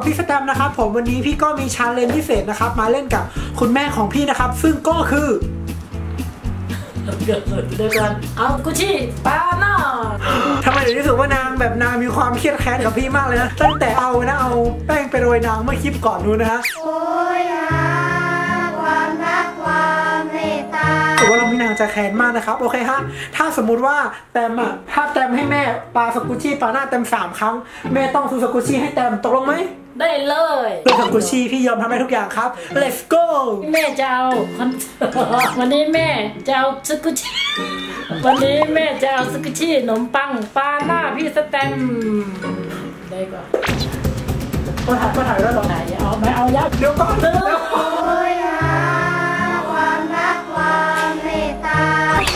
พี่สแตมนะครับผมวันนี้พี่ก็มีชาเลนจ์พิเศษนะครับมาเล่นกับคุณแม่ของพี่นะครับซึ่งก็คือเดี๋ยวกันเอากุชี่ปาหน้าทำไมถึงรู้สึกว่านางแบบนางมีความเครียดแค้นกับพี่มากเลยนะตั้งแต่เอาแป้งไปโรยนางเมื่อคลิปก่อนนู้นนะฮะโอ้ยความรักความเมตตาถือว่าเราพี่นางจะแค้นมากนะครับโอเคฮะถ้าสมมุติว่าแตมอะถ้าแตมให้แม่ปาสกุชี่ปาหน้าแตม3 ครั้งแม่ต้องซื้อสกุชี่ให้แตมตกลงไหมได้เลยเรื่องสกุชี่พี่ยอมทำให้ทุกอย่างครับ let's go แม่จะเอาวันนี้แม่จะเอาสกุชี่วันนี้แม่จะเอาสกุชี่ขนมปังปาหน้าพี่สแตมได้ก่อนมาถ่ายแล้วหรอไหนเอาไม่เอายับเดี๋ยวก่อนโอ้ยความรักความเมตตา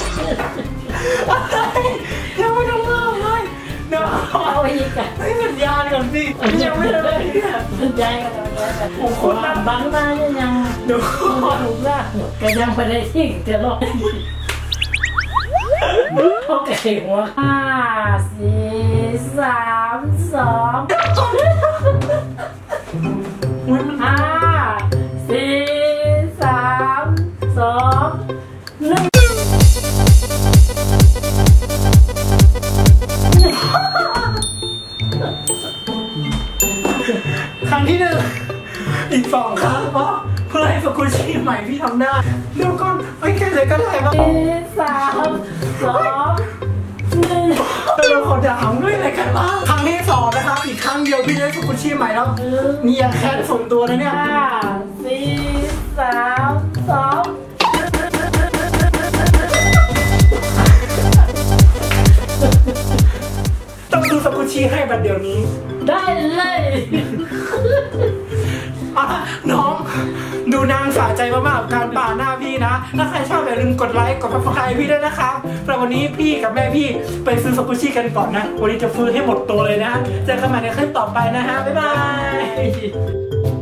เดี๋ยวไม่ต้องเล่าเลยเดี๋ยวเอาอีกอ่ะให้สัญญาณก่อนสิยังไม่ได้สัญญาณกันโอ้โหบังหน้ายังเดี๋ยวถูกละก็ยังไม่ได้ทิ้งจะรอเขาเก่งว่า5 4 3 2 5 4 3 2 1 ครั้งที่1อีก2 ครั้งเพราะเพื่อให้สกุชี่ใหม่พี่ทำได้เดี๋ยวก่อนไม่แค่เลยก็ได้ครับ 3 2 1 เราขอด่าด้วยอะไรกันบ้างครั้งที่2นะครับอีกครั้งเดียวพี่ได้สกุชี่ใหม่แล้วนี่ยังแค่ส่งตัวนะเนี่ย 5 4 3 2 ต้องดูสกุชี่ให้บัดเดี๋ยวนี้ได้เลยน้องดูนางสะใจมากๆกับการป่าหน้าพี่นะถ้าใครชอบอย่าลืมกดไลค์กดซับสไครป์พี่ด้วยนะครับแต่วันนี้พี่กับแม่พี่ไปซื้อสกุชี่กันก่อนนะวันนี้จะฟื้นให้หมดตัวเลยนะเจอกันใหม่ในคลิปต่อไปนะฮะบ๊ายบาย